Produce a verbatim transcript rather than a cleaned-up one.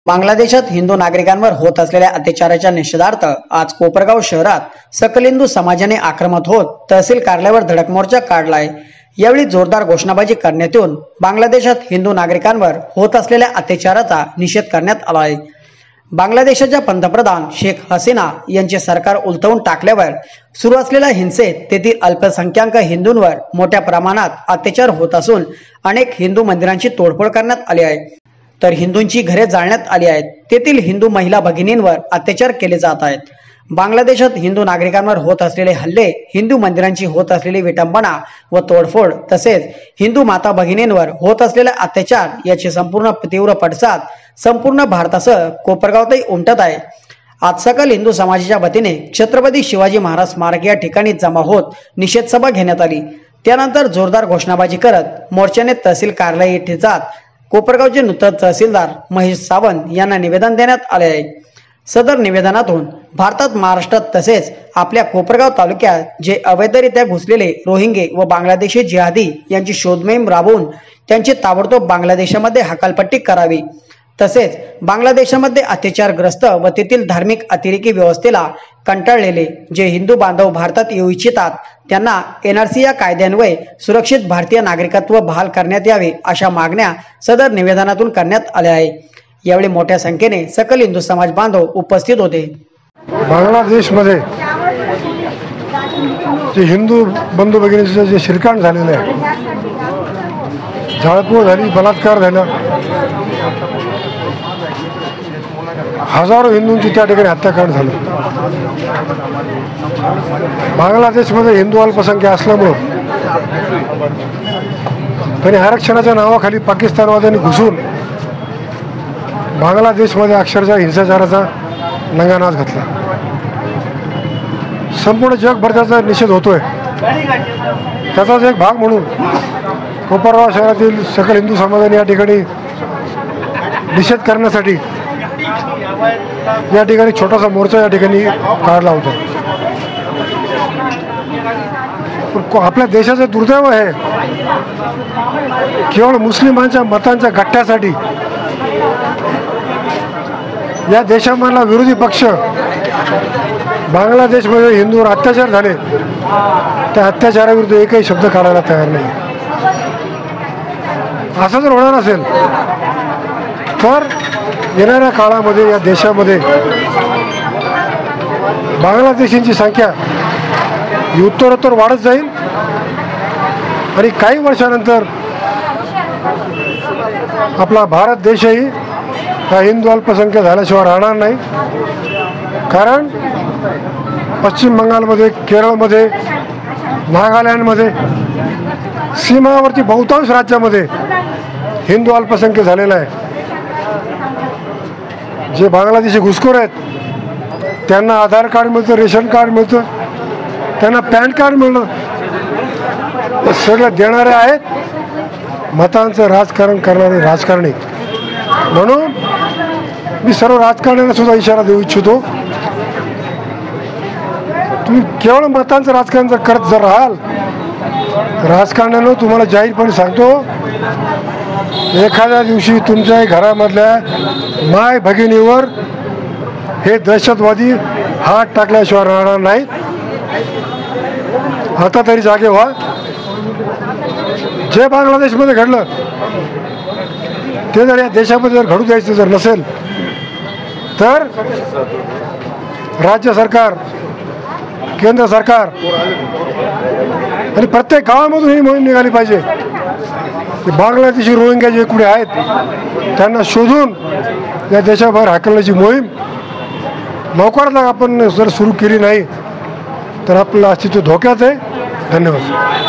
बांगलादेशात हिंदू नागरिकांवर होत असलेल्या अत्याचाराच्या निषेधार्थ आज कोपरगाव शहरात सकल हिंदू समाजाने आक्रमक होत तहसील कार्यालयावर धडक मोर्चा काढलाय। यावेळी जोरदार घोषणाबाजी करण्यात येऊन बांगलादेशात हिंदू नागरिकांवर होत असलेल्या अत्याचाराचा निषेध करण्यात आला आहे। बांगलादेशाच्या पंतप्रधान शेख हसीना यांचे सरकार उलथवून टाकल्यावर सुरू असलेल्या हिंसेत तेथील अल्पसंख्याक हिंदूंवर मोठ्या प्रमाणात अत्याचार होत असून अनेक हिंदू मंदिरांची तोडफोड करण्यात आली आहे, तर हिंदूंची घरे जाळण्यात आली आहेत। तेथील हिंदू महिला भगिनींवर अत्याचार केले जात आहेत। बांगलादेशात हिंदू नागरिकांवर होत असलेले हल्ले, हिंदू मंदिरांची होत असलेली विटंबना व तोडफोड तसेच हिंदू माता भगिनींवर होत असलेले अत्याचार याचे संपूर्ण तीव्र पडसाद संपूर्ण भारतासह कोपरगावातही उमटत आहे। आज सकल हिंदू समाजाच्या वतीने छत्रपती शिवाजी महाराज स्मारक या ठिकाणी जमा होत निषेध सभा घेण्यात आली। त्यानंतर जोरदार घोषणाबाजी करत मोर्चाने तहसील कार्यालय येथे जात कोपरगावचे नूतन तहसीलदार महेश सावंत यांना निवेदन देण्यात आले आहे। सदर निवेदनातून भारतात, महाराष्ट्रात तसेच आपल्या कोपरगाव तालुक्यात जे अवैधरित्या घुसलेले रोहिंगे व बांगलादेशी जिहादी यांची शोधमोहीम राबवून त्यांची ताबडतोब बांगलादेशामध्ये हकालपट्टी करावी, तसेच बांगलादेशामध्ये अत्याचारग्रस्त व तेथील धार्मिक अतिरेकी व्यवस्थेला कंटाळलेले जे हिंदू बांधव भारतात येऊ इच्छितात त्यांना एनआरसी या कायद्यान्वये सुरक्षित भारतीय नागरिकत्व बहाल करण्यात यावे अशा मागण्या सदर निवेदनातून करण्यात आल्या आहे। यावेळी मोठ्या संख्येने सकल हिंदू समाज बांधव उपस्थित होते। बांगलादेशमध्ये जे हिंदू बंधू भगिनींचं जे शिरकाण झालेलं आहे, जाळपोळ झाली, बलात्कार झाला, हजारो हिंदूंची त्या ठिकाणी हत्याकांड झालं। बांगलादेशमध्ये हिंदू अल्पसंख्या असल्यामुळं त्यांनी आरक्षणाच्या नावाखाली पाकिस्तानवाद्यांनी घुसून बांगलादेशमध्ये अक्षरशः हिंसाचाराचा नंगानाच घातला। संपूर्ण जगभर त्याचा निषेध होतोय। त्याचाच एक भाग म्हणून कोपरगाव शहरातील सकल हिंदू समाजाने या ठिकाणी निषेध करण्यासाठी या ठिकाणी छोटासा मोर्चा या ठिकाणी काढला होता। आपल्या देशाचं दुर्दैव आहे, केवळ मुस्लिमांच्या मतांच्या गठ्ठ्यासाठी या देशामधला विरोधी पक्ष बांगलादेशमध्ये हिंदूवर अत्याचार झाले त्या अत्याचाराविरुद्ध एकही शब्द काढायला तयार नाही। असं जर होणार असेल तर येणाऱ्या काळामध्ये या देशामध्ये बांगलादेशींची संख्या उत्तरोत्तर वाढत जाईल आणि काही वर्षानंतर आपला भारत देशही हा हिंदू अल्पसंख्या झाल्याशिवाय राहणार नाही। कारण पश्चिम बंगालमध्ये, केरळमध्ये, नागालँडमध्ये, सीमावर्ती बहुतांश राज्यामध्ये हिंदू अल्पसंख्य झालेला आहे। जे बांगलादेशी घुसखोर आहेत त्यांना आधार कार्ड मिळतं, रेशन कार्ड मिळतं, त्यांना पॅन कार्ड मिळतं, हे सगळं देणारे आहेत मतांचं राजकारण करणारे राजकारणी। म्हणून मी सर्व राजकारण्यांना सुद्धा इशारा देऊ इच्छितो, तुम्ही केवळ मतांचं राजकारण जर करत जर राहाल, राजकारण्यांना तुम्हाला जाहीरपणे सांगतो, एखाद्या दिवशी तुमच्या घरामधल्या माय भगिनीवर हे दहशतवादी हात टाकल्याशिवाय राहणार नाहीत। आता तरी जागे व्हा। जे बांगलादेशमध्ये घडलं ते जर या देशामध्ये जर घडू द्यायचं जर नसेल तर राज्य सरकार, केंद्र सरकार आणि प्रत्येक गावामधून ही मोहीम निघाली पाहिजे। बांगलादेशी रोहिंग्या जे कुठे आहेत त्यांना शोधून या देशाबाहेर हाकलण्याची मोहीम लवकरात आपण जर सुरू केली नाही तर आपलं अस्तित्व धोक्यात आहे। धन्यवाद।